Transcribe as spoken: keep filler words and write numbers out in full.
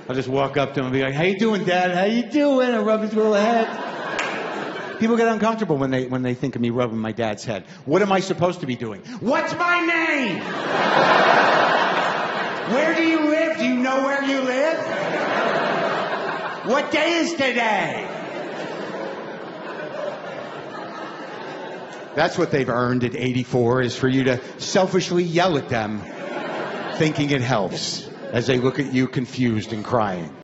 I'll just walk up to him and be like, how you doing, Dad? How you doing? I rub his little head. People get uncomfortable when they when they think of me rubbing my dad's head. What am I supposed to be doing? What's my name? Where do you live? Do you know where you live? What day is today? That's what they've earned at eighty-four, is for you to selfishly yell at them, thinking it helps, as they look at you confused and crying.